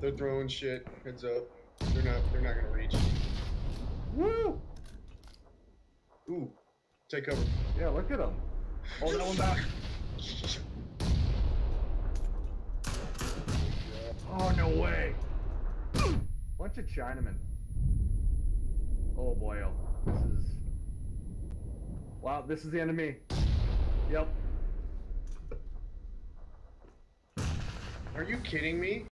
They're throwing shit. Heads up. They're not gonna reach. Woo! Ooh. Take cover. Yeah, look at them. Oh, that one back. Oh, no way. Bunch of Chinamen. Oh boy, oh. This is... Wow, this is the enemy. Yep. Are you kidding me?